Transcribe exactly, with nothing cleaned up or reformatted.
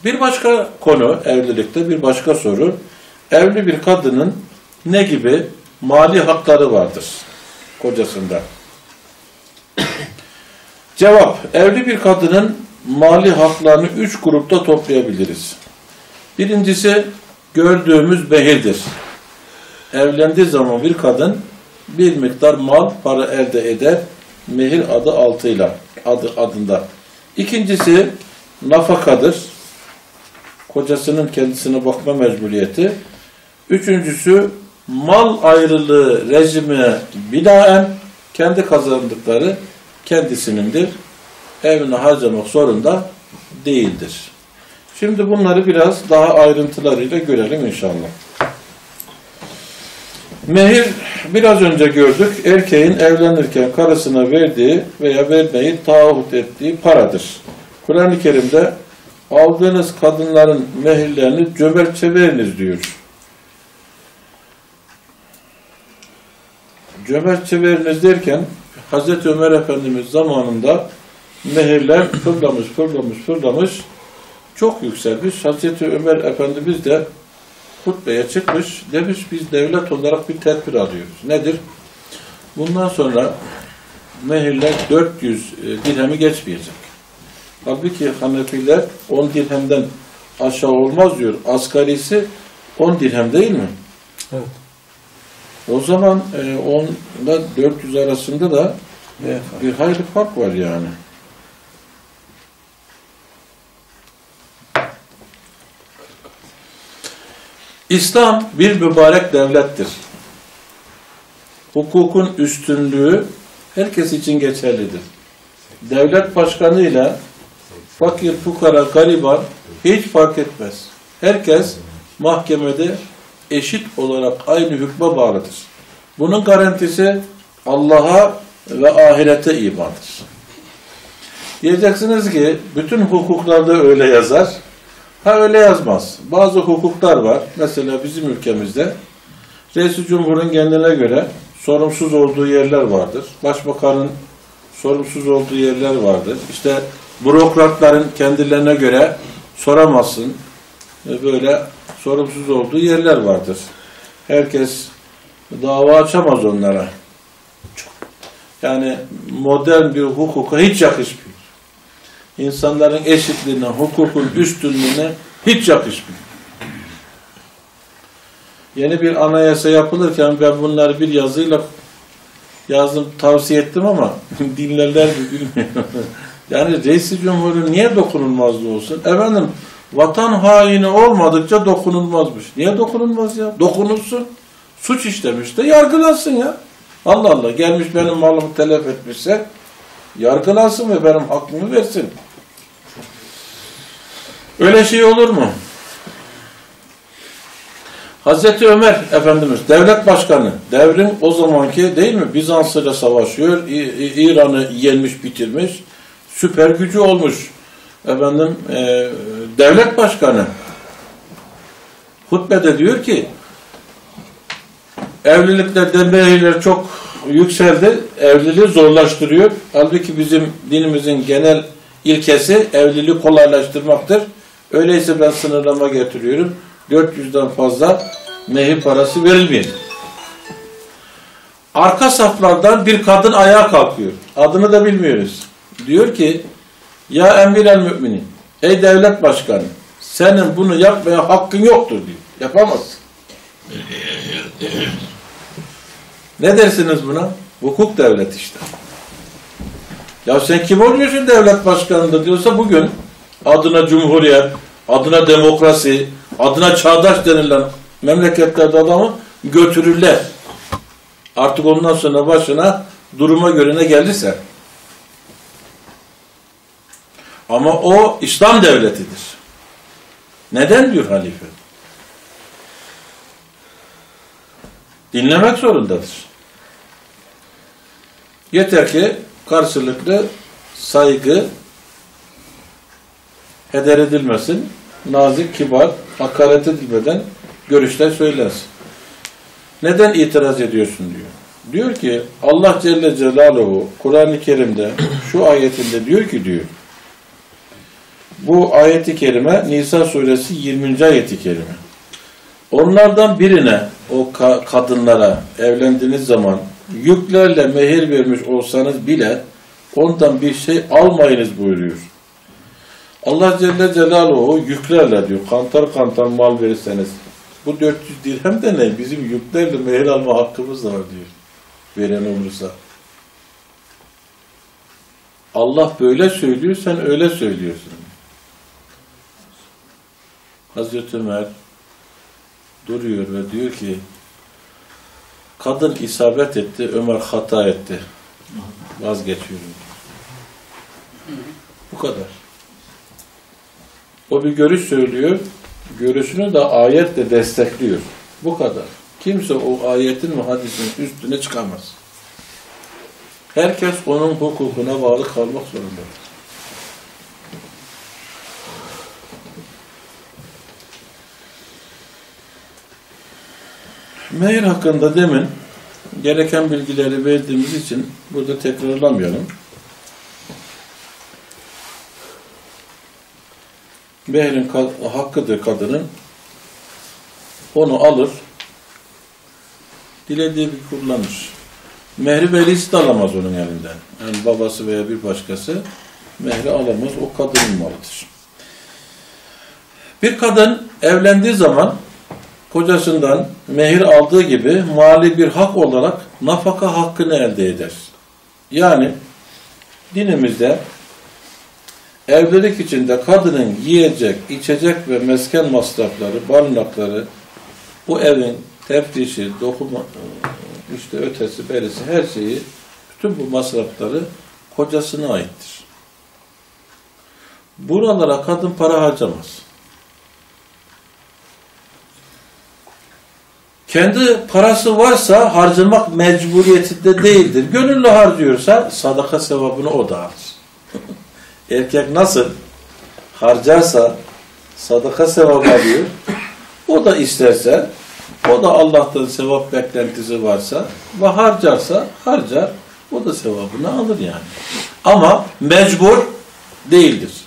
Bir başka konu evlilikte, bir başka soru. Evli bir kadının ne gibi mali hakları vardır kocasında? Cevap, evli bir kadının mali haklarını üç grupta toplayabiliriz. Birincisi gördüğümüz mehirdir. Evlendiği zaman bir kadın bir miktar mal, para elde eder, mehir adı altıyla, adı adında. İkincisi nafakadır. Kocasının kendisine bakma mecburiyeti. Üçüncüsü mal ayrılığı rejimi binaen kendi kazandıkları kendisinindir. Evine harcamak zorunda değildir. Şimdi bunları biraz daha ayrıntılarıyla görelim inşallah. Mehir, biraz önce gördük, erkeğin evlenirken karısına verdiği veya vermeyi taahhüt ettiği paradır. Kur'an-ı Kerim'de aldığınız kadınların mehirlerini cömertçe veriniz diyor. Cömertçe veriniz derken Hazreti Ömer Efendimiz zamanında mehirler fırlamış, fırlamış, fırlamış, çok yükselmiş. Hazreti Ömer Efendimiz de hutbeye çıkmış, demiş biz devlet olarak bir tedbir alıyoruz. Nedir? Bundan sonra mehirler dört yüz dirhemi geçmeyecek. Halbuki Hanefiler on dirhemden aşağı olmaz diyor. Asgarisi on dirhem değil mi? Evet. O zaman on ile dört yüz arasında da evet, bir hayli fark var yani. İslam bir mübarek devlettir. Hukukun üstünlüğü herkes için geçerlidir. Devlet başkanıyla fakir, fukara, gariban hiç fark etmez. Herkes mahkemede eşit olarak aynı hükme bağlıdır. Bunun garantisi Allah'a ve ahirete imandır. Diyeceksiniz ki bütün hukuklarda öyle yazar. Ha öyle yazmaz. Bazı hukuklar var. Mesela bizim ülkemizde Reis-i Cumhur'un kendine göre sorumsuz olduğu yerler vardır. Başbakanın sorumsuz olduğu yerler vardır. İşte bürokratların kendilerine göre soramazsın. Böyle sorumsuz olduğu yerler vardır. Herkes dava açamaz onlara. Yani modern bir hukuka hiç yakışmıyor. İnsanların eşitliğine, hukukun üstünlüğüne hiç yakışmıyor. Yeni bir anayasa yapılırken ben bunları bir yazıyla yazdım, tavsiye ettim ama dinlerler mi bilmiyorum. Yani Reis-i Cumhur'un niye dokunulmazlığı olsun? Efendim, vatan haini olmadıkça dokunulmazmış. Niye dokunulmaz ya? Dokunulsun. Suç işlemiş de yargılansın ya. Allah Allah, gelmiş benim malımı telef etmişse yargılansın ve benim hakkımı versin. Öyle şey olur mu? Hazreti Ömer Efendimiz devlet başkanı, devrin o zamanki değil mi Bizans ile savaşıyor, İran'ı yenmiş bitirmiş, süper gücü olmuş efendim e, devlet başkanı hutbede diyor ki evliliklerde mehirler çok yükseldi, evliliği zorlaştırıyor. Halbuki bizim dinimizin genel ilkesi evliliği kolaylaştırmaktır. Öyleyse ben sınırlama getiriyorum. dört yüzden fazla mehir parası verilmiyor. Arka saflardan bir kadın ayağa kalkıyor. Adını da bilmiyoruz. Diyor ki ya emir el müminin, ey devlet başkanı, senin bunu yapmaya hakkın yoktur diyor. Yapamazsın. Ne dersiniz buna? Hukuk devlet işte. Ya sen kim oluyorsun devlet başkanında diyorsa bugün adına cumhuriyet, adına demokrasi, adına çağdaş denilen memleketlerde adamı götürürler. Artık ondan sonra başına duruma göre ne gelirse. Ama o İslam devletidir. Neden diyor halife? Dinlemek zorundadır. Yeter ki karşılıklı saygı heder edilmesin, nazik, kibar, hakaret edilmeden görüşler söylensin. Neden itiraz ediyorsun diyor. Diyor ki Allah Celle Celaluhu Kur'an-ı Kerim'de şu ayetinde diyor ki diyor Bu ayeti kerime Nisa suresi yirminci ayeti kerime. Onlardan birine, o ka kadınlara evlendiğiniz zaman yüklerle mehir vermiş olsanız bile ondan bir şey almayınız buyuruyor. Allah Celle Celaluhu yüklerle diyor, kantar kantar mal verirseniz, bu dört yüz dirhem de ne? Bizim yüklerle mehir alma hakkımız da var diyor. Veren olursa. Allah böyle söylüyor, sen öyle söylüyorsun. Hazreti Ömer duruyor ve diyor ki, kadın isabet etti, Ömer hata etti. Vazgeçiyorum. Bu kadar. O bir görüş söylüyor, görüşünü de ayetle destekliyor. Bu kadar. Kimse o ayetin ve hadisin üstüne çıkamaz. Herkes onun hukukuna bağlı kalmak zorundadır. Mehir hakkında demin gereken bilgileri verdiğimiz için burada tekrarlamayalım. Mehrin hakkıdır kadının. Onu alır, dilediği bir kullanır. Mehri velisi de alamaz onun elinden. Yani babası veya bir başkası mehri alamaz. O kadının malıdır. Bir kadın evlendiği zaman kocasından mehir aldığı gibi mali bir hak olarak nafaka hakkını elde eder. Yani dinimizde evlilik içinde kadının yiyecek, içecek ve mesken masrafları, barınakları, bu evin teftişi, dokuma, işte ötesi, berisi, her şeyi, bütün bu masrafları kocasına aittir. Buralara kadın para harcamaz. Kendi parası varsa harcamak mecburiyetinde değildir. Gönüllü harcıyorsa sadaka sevabını o da alır. Erkek nasıl harcarsa sadaka sevabı alıyor, o da isterse, o da Allah'tan sevap beklentisi varsa ve harcarsa harcar, o da sevabını alır yani. Ama mecbur değildir.